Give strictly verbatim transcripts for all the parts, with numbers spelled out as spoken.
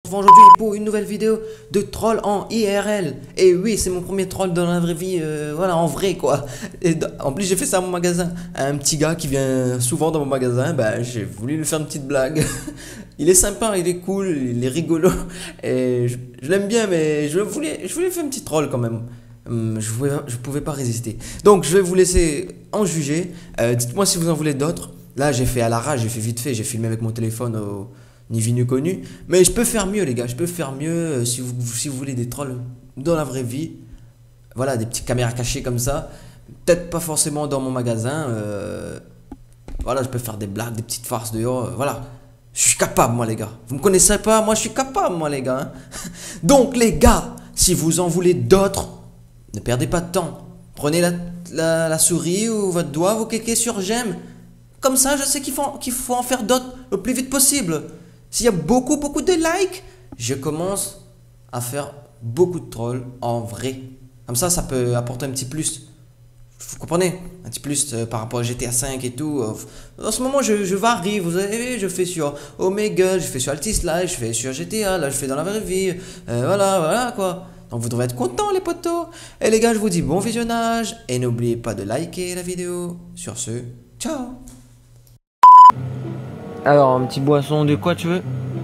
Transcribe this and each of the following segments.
Aujourd'hui pour une nouvelle vidéo de troll en I R L. Et oui, c'est mon premier troll dans la vraie vie, euh, voilà, en vrai quoi. Et en plus j'ai fait ça à mon magasin. Un petit gars qui vient souvent dans mon magasin, bah, j'ai voulu lui faire une petite blague. Il est sympa, il est cool, il est rigolo. Et je, je l'aime bien, mais je voulais, je voulais faire un petit troll quand même. Hum, Je pouvais, je pouvais pas résister. Donc je vais vous laisser en juger. Euh, Dites-moi si vous en voulez d'autres. Là j'ai fait à l'arrache, j'ai fait vite fait, j'ai filmé avec mon téléphone au ni vu ni connu. Mais je peux faire mieux les gars, je peux faire mieux euh, si, vous, si vous voulez des trolls dans la vraie vie. Voilà, des petites caméras cachées comme ça. Peut-être pas forcément dans mon magasin. euh, Voilà, je peux faire des blagues, des petites farces dehors. euh, Voilà, je suis capable moi les gars. Vous me connaissez pas, moi je suis capable moi les gars. hein. Donc les gars, si vous en voulez d'autres, ne perdez pas de temps. Prenez la, la, la souris ou votre doigt, vous cliquez sur j'aime. Comme ça, je sais qu'il faut, qu'il faut en faire d'autres le plus vite possible. S'il y a beaucoup, beaucoup de likes, je commence à faire beaucoup de trolls en vrai. Comme ça, ça peut apporter un petit plus. Vous comprenez? Un petit plus euh, par rapport à G T A cinq et tout. Euh, en ce moment, je, je varie. Vous avez, je fais sur Omegle, je fais sur Altis Live, je fais sur G T A, là, je fais dans la vraie vie. Euh, voilà, voilà quoi. Donc vous devrez être contents les potos. Et les gars, je vous dis bon visionnage. Et n'oubliez pas de liker la vidéo. Sur ce, ciao. Alors, un petit boisson de quoi tu veux?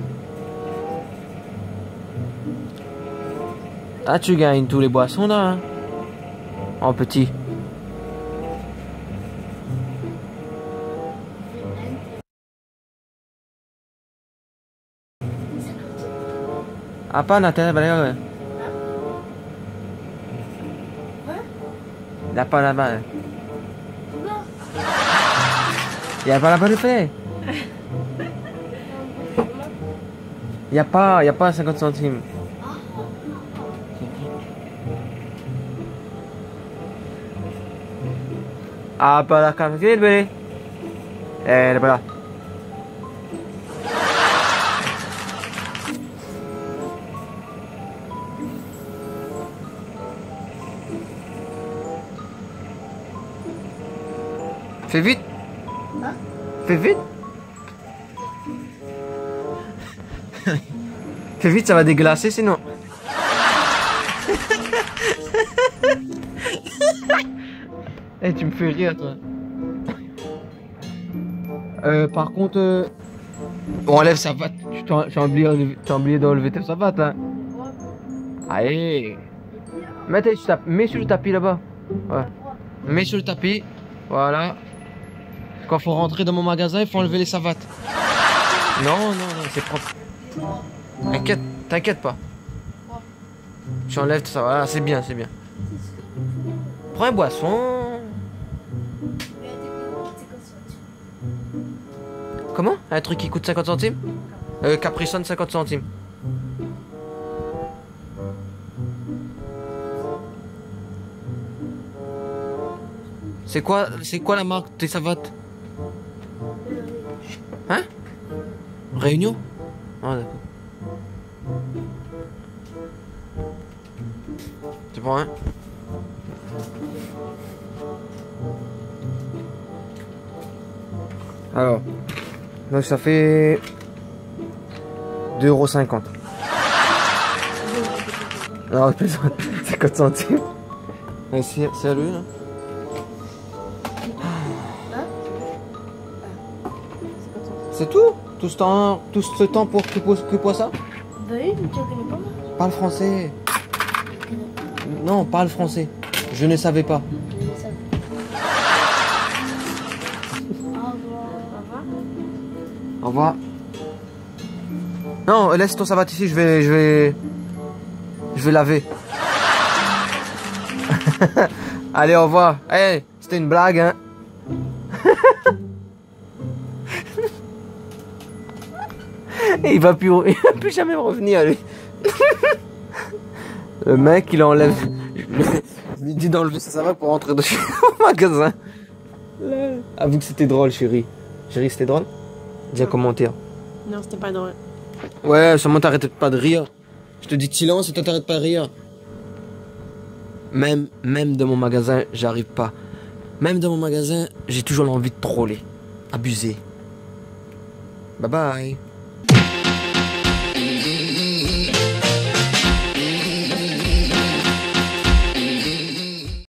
Ah, tu gagnes tous les boissons là, hein? En petit. Apa nanti balik? Dapat dapat. Y a pas la de fait. Y a pas, y a pas cinquante centimes. Apa la carte de bébé? Eh, elle est pas là. Fais vite. Fais vite. Fais vite, ça va déglacer sinon. Eh, tu me fais rire toi. Euh, par contre, euh, on enlève sa patte. Tu as oublié, tu as oublié d'enlever sa patte hein. Allez. Mets, mets sur le tapis là-bas. Ouais. Mets sur le tapis. Voilà. Quand faut rentrer dans mon magasin, il faut enlever les savates. Non, non, non, c'est propre. T'inquiète, t'inquiète pas. Tu enlèves tout ça, voilà, c'est bien, c'est bien. Prends un boisson. Comment? Un truc qui coûte cinquante centimes? Euh, Capri Sun cinquante centimes. C'est quoi, c'est quoi la marque de tes savates? Hein? Réunion? Ah d'accord. Tu prends un? Alors, donc ça fait deux euros cinquante. Non, je plaisante, cinquante centimes. Merci, salut là. C'est tout? Tout ce temps, tout ce temps pour que, que quoi ça? Bah oui, mais tu connais pas moi. Parle français. Non, parle français. Je ne savais pas. Au revoir. Non, laisse ton savate ici, je vais, je vais, je vais laver. Allez, au revoir. Hey, c'était une blague, hein. Et il va plus, il va plus jamais revenir lui. Le mec il enlève. Je lui dis d'enlever sa savate pour rentrer dans le magasin. Avoue que c'était drôle chérie. Chérie c'était drôle? Dis un commentaire. Non, c'était pas drôle. Ouais, seulement t'arrêtes pas de rire. Je te dis de silence et toi t'arrêtes pas de rire. Même, même dans mon magasin, j'arrive pas. Même dans mon magasin, j'ai toujours l'envie de troller. Abuser. Bye bye.